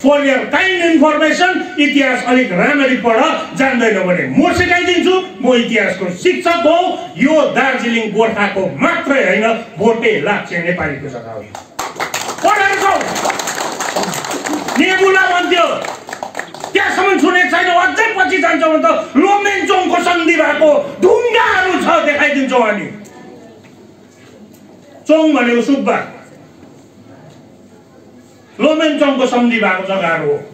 For your kind information इतिहास अलिक राम्ररी पढ, जान्दैन भने म सिकाइदिन्छु। म इतिहासको शिक्षक हो। यो दार्जिलिङ गोर्खाको मात्रै होइन, भोटे लाप्चे नेपालीको जग्गा हो। पढेर जाऊ। नेबुला भन्थ्यो, त्यहाँसम्म सुनेको छैन, अझै पछि जान्छौँ भने त लोमेन्चोङको सन्धि भएको ढुङ्गाहरू छ, देखाइदिन्छौँ हामी। चोङ भनेको सुब्बा, लोमेन्चोङको सन्धि भएको जग्गाहरू हो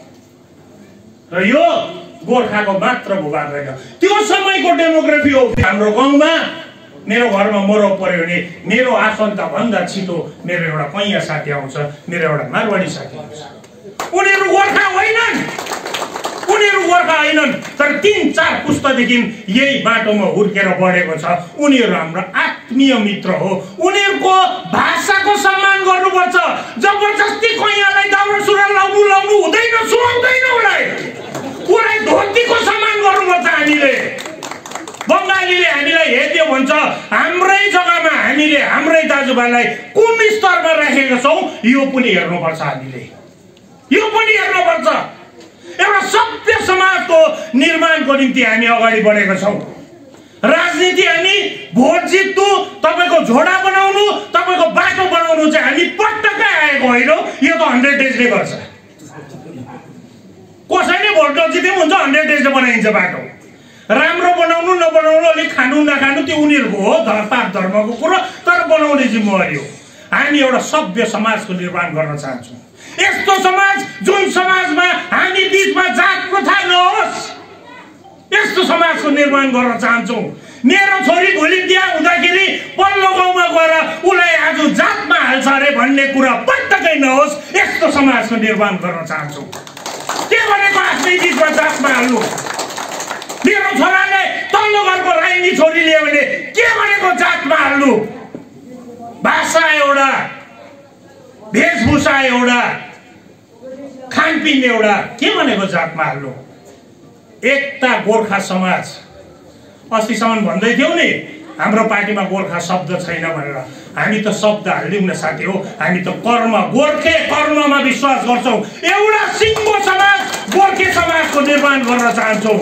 र यो गोर्खाको मात्र भूभाग होइन। त्यो समयको डेमोग्राफी हो। हाम्रो गाउँमा मेरो घरमा मरौ पर्यो भने मेरो आफन्त भन्दा छिटो मेरो एउटा कैया साथी आउँछ, मेरो एउटा मारवाडी साथी आउँछ। उनीहरू गोर्खा होइनन्, उनीहरू गोर्खा होइनन्, तर 3-4 पुस्तादेखि यही बाटोमा हुर्केर बढेको छ। उनीहरू हाम्रो आत्मीय मित्र हो। उनीहरूको भाषाको सम्मान गर्नुपर्छ। जबरजस्ती कैयालाई दौरा सुरुवाल लाउनु हुँदैन, सुहाउँदैन। उसलाई धोतीको सम्मान गर्नुपर्छ। हामीले बङ्गालीले हामीलाई हेर्यो भन्छ, हाम्रै जग्गामा हामीले हाम्रै दाजुभाइलाई कुन स्तरमा राखेका छौँ यो पनि हेर्नुपर्छ। हामीले यो पनि हेर्नुपर्छ। एउटा सभ्य समाजको निर्माणको निम्ति हामी अगाडि बढेका छौँ। राजनीति हामी भोट जित्नु, तपाईँको झोडा बनाउनु, तपाईँको बाटो बनाउनु चाहिँ हामी पटक्कै आएको होइन। यो त 100 डेजले गर्छ। कसैले भोट नजिते पनि हुन्छ, 100 डेजले बनाइन्छ बाटो। राम्रो बनाउनु नबनाउनु, अलिक खानु नखानु त्यो उनीहरूको हो, पाप धर्मको कुरो, तर बनाउने जिम्मेवारी हो। हामी एउटा सभ्य समाजको निर्माण गर्न चाहन्छौँ। यस्तो समाज जुन समाजमा हामी बीचमा जात प्रथा नहोस्, यस्तो समाजको निर्माण गर्न चाहन्छौँ। मेरो छोरी भोलि बिहा हुँदाखेरि पल्लो गाउँमा गएर उसलाई आज जातमा हाल्छ अरे भन्ने कुरा पटक्कै नहोस्। यस्तो समाजको निर्माण गर्न चाहन्छौँ। के भनेको आफ्नै बीचमा जातमा हाल्नु? मेरो छोराले तल्लो घरको राइनी छोरी लियो भने के भनेको जातमा हाल्नु? भाषा एउटा, वेशभूषा एउटा, खानपिन एउटा, के भनेको जातमा हाल्नु? एकता गोर्खा समाज। अस्तिसम्म भन्दै थियौ नि हाम्रो पार्टीमा गोर्खा शब्द छैन भनेर। हामी त शब्द हाल्दिउँ न साथी हो। हामी त कर्म, गोर्खे कर्ममा विश्वास गर्छौँ। एउटा सिङ्गो समाज, गोर्खे समाजको निर्माण गर्न चाहन्छौँ।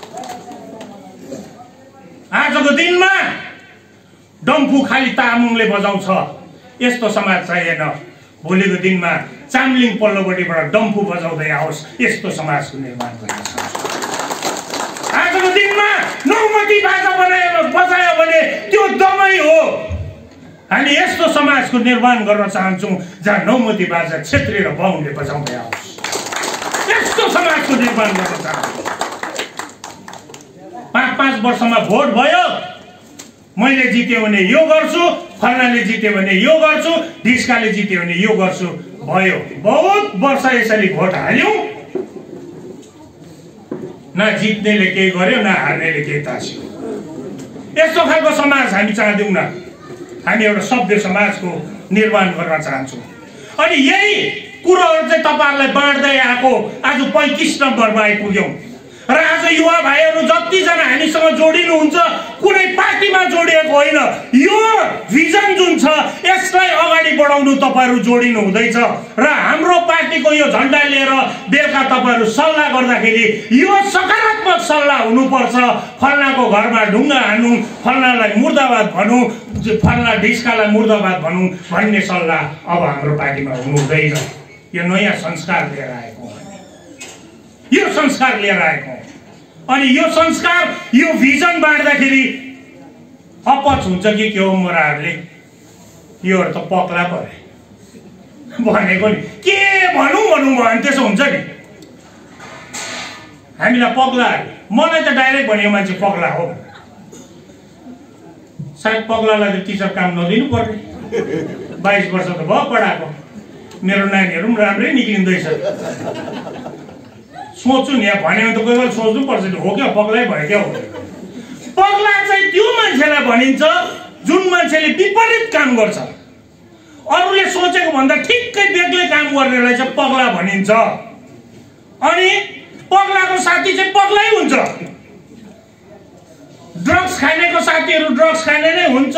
आजको दिनमा डम्फु खाली तामाङले बजाउँछ, यस्तो समाज चाहिएन। भोलिको दिनमा चामलिङ पल्लोपट्टिबाट डम्फु बजाउँदै आओस्, यस्तो समाजको निर्माण गर्न चाहन्छौँ। आजको दिनमा नौमती बाजा बजायो भने त्यो दमै हो। हामी यस्तो समाजको निर्माण गर्न चाहन्छौँ जहाँ नौमती बाजा क्षेत्री र बाहुनले बजाउँदै आओस्। यस्तो समाजको निर्माण गर्न चाहन्छौँ। 5-5 वर्षमा भोट भयो, मैले जित्यो भने यो गर्छु, फल्नाले जित्यो भने यो गर्छु, ढिस्काले जित्यो भने यो गर्छु, भयो। बहुत वर्ष यसरी भोट हाल्यौँ, न जित्नेले केही गर्यो न हार्नेले केही तास्यो। यस्तो खालको समाज हामी चाहदैनौँ न। हामी एउटा सभ्य समाजको निर्माण गर्न चाहन्छौँ। अनि यही कुरोहरू चाहिँ तपाईहरुलाई बाँड्दै आएको आज 35 नम्बरमा आइपुग्यौँ। र आज युवा भाइहरू जतिजना हामीसँग जोडिनुहुन्छ कुनै पार्टीमा जोडिएको होइन। यो भिजन जुन छ यसलाई अगाडि बढाउनु तपाईहरु जोडिनु हुँदैछ। र हाम्रो पार्टीको यो झण्डा लिएर बेलुका तपाईहरु सल्लाह गर्दाखेरि यो सकारात्मक सल्लाह हुनुपर्छ। फल्नाको घरमा ढुङ्गा हान्नु, फल्नालाई मुर्दाबाद भनौँ, फल्ना ढिस्कालाई मुर्दाबाद भनौँ भन्ने सल्लाह अब हाम्रो पार्टीमा हुनु हुँदैन। यो नयाँ संस्कार लिएर आएको हो। यो संस्कार लिएर आएको। अनि यो संस्कार, यो भिजन बाँड्दाखेरि अपच हुन्छ कि के हो मोराहरूले? योहरू त पक्ला परे भनेको नि के भनौँ भनौँ भयो भने त्यसो हुन्छ नि। हामीलाई पक्ला, मलाई त डाइरेक्ट भन्यो मान्छे पक्ला हो। सायद पक्लालाई त टिचर काम नदिनु पर्ने। 22 वर्ष त भयो पढाएको। मेरो नानीहरू पनि राम्रै निक्लिँदैछ। सोच्छु नि यहाँ भन्यो भने त कोही बेला सोच्नु पर्छ नि, हो क्या पक्लै भयो क्या हो। पक्ला चाहिँ त्यो मान्छेलाई भनिन्छ जुन मान्छेले विपरीत काम गर्छ। अरूले सोचेको भन्दा ठिक्कै बेग्लै काम गर्नेलाई चाहिँ पक्ला भनिन्छ। अनि पक्लाको साथी चाहिँ पक्लै हुन्छ। ड्रग्स खानेको साथीहरू ड्रग्स खाने नै हुन्छ।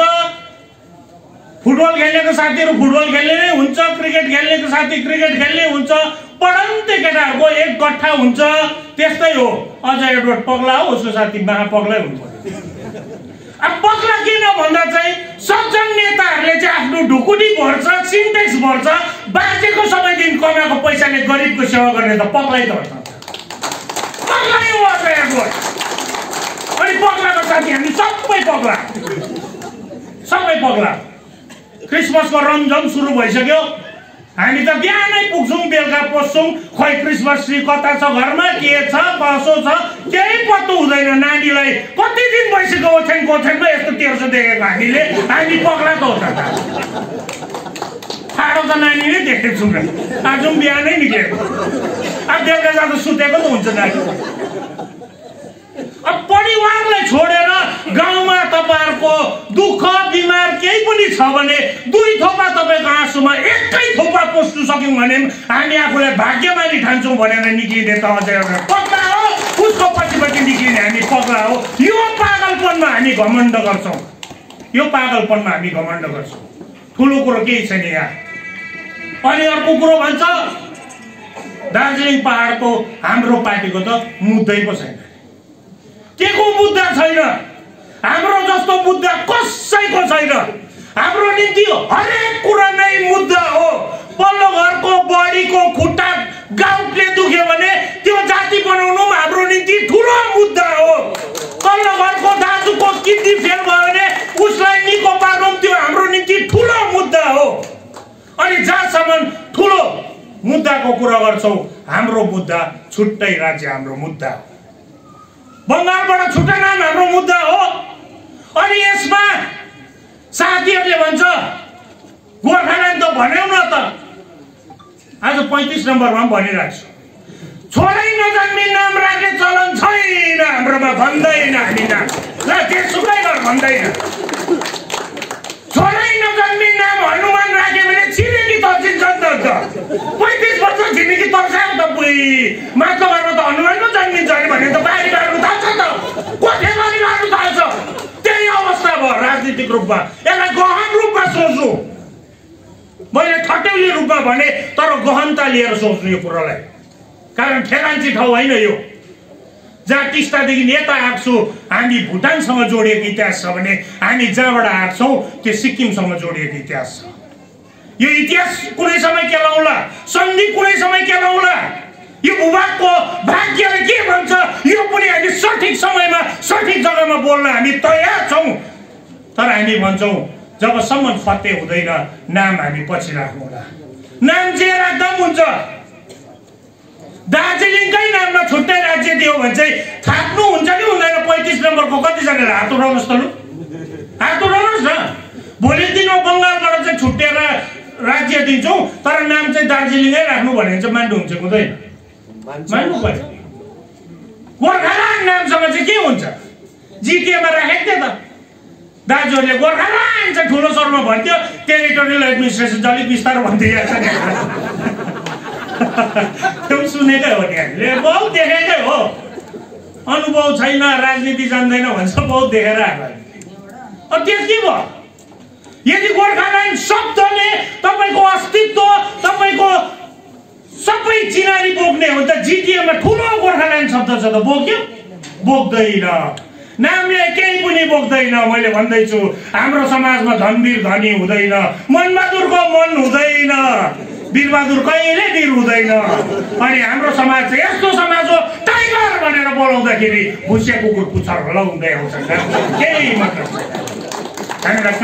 फुटबल खेल्नेको साथीहरू फुटबल खेल्ने नै हुन्छ। क्रिकेट खेल्नेको साथी क्रिकेट खेल्ने हुन्छ। पढन्ते केटाहरूको एक गट्ठा हुन्छ त्यस्तै हो। अझ एडवर्ड पगला हो, उसको साथी महापगलै हुनुपर्यो। अब पगला किन भन्दा चाहिँ सज्जन नेताहरूले चाहिँ आफ्नो ढुकुटी भर्छ, सिन्टेक्स भर्छ, बाजेको समयदेखि कमाएको पैसाले गरिबको सेवा गर्ने त पगलै त हो। पगलै हो अझ एडवर्ड। अनि पगलाको साथी हामी सबै पगला, सबै पगला। क्रिसमसको रमझम सुरु भइसक्यो, हामी त बिहानै पुग्छौँ बेलुका पस्छौँ, खोइ क्रिसमस ट्री कता छ घरमा, के छ कसो छ केही पत्तो हुँदैन। नानीलाई कति दिन भइसक्यो ओछ्यानमा यस्तो तेर्सो देखेको हामी पगला त हो त। ठाडो त नानी नै देखेको छौँ, आज बिहानै निक्लेको, अब बेलुका जाँदा सुतेको त हुन्छ नानी। अब परिवारलाई छोडेर गाउँमा तपाईँहरूको दुःख बिमार केही पनि छ भने 2 थोपा तपाईँको आँसुमा 1 थोपा पस्नु सक्यौँ भने हामी आफूलाई भाग्यमानी ठान्छौँ भनेर निक्लिने त अझै एउटा पगला हो। उसको पछि निक्लिने हामी पगला हो। यो पागलपनमा हामी घमण्ड गर्छौँ, यो पागलपनमा हामी घमण्ड गर्छौँ। ठुलो कुरो केही छैन यहाँ। अनि अर्को कुरो भन्छ दार्जिलिङ पहाडको हाम्रो पार्टीको त मुद्दै पो छैन। के को मुद्दा छैन? हाम्रो जस्तो मुद्दा कसैको छैन। हाम्रो निम्ति हरेक कुरा नै मुद्दा हो। पल्लो घरको बडीको खुट्टा गाउटले दुख्यो भने त्यो जाति बनाउनु हाम्रो निम्ति ठुलो मुद्दा हो। तल्लो घरको दाजुको किडनी फेल भयो भने उसलाई निको पार्नु त्यो हाम्रो निम्ति ठुलो मुद्दा हो। अनि जहाँसम्म ठुलो मुद्दाको कुरा गर्छौँ, हाम्रो मुद्दा छुट्टै राज्य हाम्रो मुद्दा हो। बङ्गालबाट छुट्टै नाम हाम्रो मुद्दा हो। अनि यसमा साथीहरूले भन्छ गोर्खाल्यान्ड त भन्यौ न त। आज 35 नम्बरमा पनि भनिरहेको छु, छोरै नजन्मी नाम राख्ने चलन छैन हाम्रोमा, भन्दैन हामी नाम। ल त्यसुकै गर भन्दैन। छोरै नजन्मी नाम हनुमान राख्यो भने छिमेकी तर्सिन्छ नि त। 35 वर्ष छिमेकी तर्सायो त बुई। माथिल्लो घरमा त हनुमान पो जन्मिन्छ अरे भने त बाहिर गाड्नु थाल्छ त, कोठेबारी गाड्नु थाल्छ। त्यही अवस्था भयो राजनीतिक रूपमा। यसलाई गहन रूपमा सोच्नु। मैले ठट्यौली रूपमा भने तर गहनता लिएर सोच्नु यो कुरालाई, कारण ठेगान्ची ठाउँ होइन यो। जहाँ टिस्टादेखि यता आएको छु हामी भुटानसँग जोडिएको इतिहास छ भने हामी जहाँबाट आएको छौँ त्यो सिक्किमसँग जोडिएको इतिहास छ। यो इतिहास कुनै समय केलाउला, सन्धि कुनै समय केलाउला। यो भूभागको भाग्यले के भन्छ यो पनि हामी सठिक समयमा सठिक जग्गामा बोल्न हामी तयार छौँ। तर हामी भन्छौँ जबसम्म फत्ते हुँदैन नाम हामी पछि राख्नुहोला। नाम चाहिँ राख्दा पनि हुन्छ। दार्जिलिङकै नाममा छुट्टै राज्य दियो भने चाहिँ थाप्नु हुन्छ कि हुँदैन? 35 नम्बरको कतिजनाले हात उठाउनुहोस् त लु, हात उठाउनुहोस् न। भोलि दिनमा बङ्गालबाट चाहिँ छुट्टिएर राज्य दिन्छौँ तर नाम चाहिँ दार्जिलिङै राख्नु भने चाहिँ मान्नुहुन्छ हुँदैन? मान्नु पर्यो। गोर्खाल्यान्ड नामसँग चाहिँ के हुन्छ? जिटिएमा राखेको थियो त दाजुहरूले, गोर्खाल्यान्ड चाहिँ ठुलो स्वरमा भन्थ्यो, टेरिटोरियल एडमिनिस्ट्रेसन अलिक बिस्तारो भन्थ्यो। त्यो सुनेकै हो नि, हामीले बहुत देखेकै हो। अनुभव छैन, राजनीति जान्दैन भन्छ, बहुत देखेर आएको। अब त्यो के भयो? यदि गोर्खाल्यान्ड शब्दले तपाईँको अस्तित्व, तपाईँको सबै चिनारी बोक्ने हो त जिटिएमा ठुलो गोर्खाल्यान्ड शब्द छ त बोक्यो? बोक्दैन। नामले केही पनि बोक्दैन। मैले भन्दैछु हाम्रो समाजमा धनवीर धनी हुँदैन, मनबहादुरको मन हुँदैन, वीरबहादुर कहिले वीर हुँदैन। अनि हाम्रो समाज चाहिँ यस्तो समाज हो टाइगर भनेर बोलाउँदाखेरि भुसिया कुकुर पुच्छर लगाउँदै आउँछन्। केही मतलब छैन। हामीलाई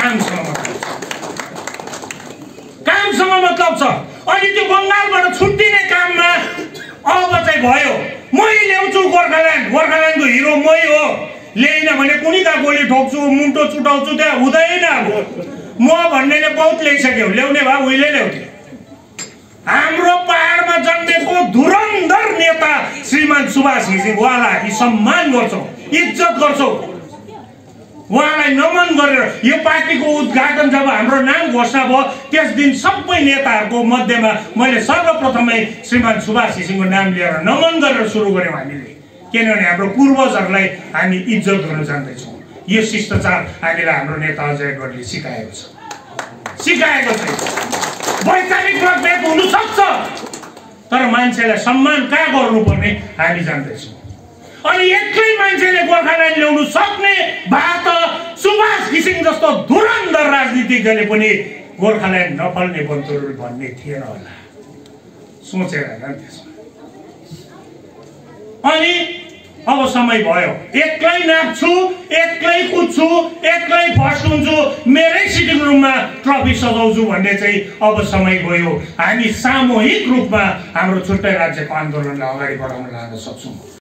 कामसँग मतलब छ। अनि त्यो बङ्गालबाट छुट्टिने काममा अब चाहिँ भयो मै ल्याउँछु गोर्खाल्यान्ड, गोर्खाल्यान्डको हिरो मै हो। ल्याइन भने कुनीका गोली ठोक्छु, मुन्टो चुटाउँछु, त्यहाँ हुँदैन। अब म भन्नेले बहुत ल्याइसक्यो, ल्याउने भए उहिले ल्याउँथ्यो। हाम्रो पहाडमा जन्मेको धुरन्धर नेता श्रीमान सुभाष घिसिङ, उहाँलाई हामी सम्मान गर्छौँ, इज्जत गर्छौँ। उहाँलाई नमन गरेर यो पार्टीको उद्घाटन जब हाम्रो नाम घोषणा भयो त्यस दिन सबै नेताहरूको मध्येमा मैले सर्वप्रथमै श्रीमान सुभाष घिसिङको नाम लिएर नमन गरेर सुरु गऱ्यौँ हामीले। किनभने हाम्रो पूर्वजहरूलाई हामी इज्जत गर्न जान्दैछौँ। यो शिष्टाचार हामीलाई हाम्रो नेता अजय एडवर्डले सिकाएको छ। वैचारिक मतभेद हुन सक्छ तर मान्छेलाई सम्मान कहाँ गर्नुपर्ने हामी जान्दैछौँ। अनि एक्लै मान्छेले गोर्खाल्यान्ड ल्याउनु सक्ने भए त सुभाष घिसिङ जस्तो धुरन्धर राजनीतिज्ञले पनि गोर्खाल्यान्ड नफल्ने बन्तुल भन्ने थिएन होला, सोचेर हेर त्यसमा। अनि अब समय भयो, एक्लै नाच्छु, एक्लै कुद्छु, एक्लै फर्स्ट हुन्छु, मेरै सिटिङ रुममा ट्रफी सजाउँछु भन्ने चाहिँ अब समय गयो। हामी सामूहिक रूपमा हाम्रो छुट्टै राज्यको आन्दोलनलाई अगाडि बढाउन लान सक्छौँ।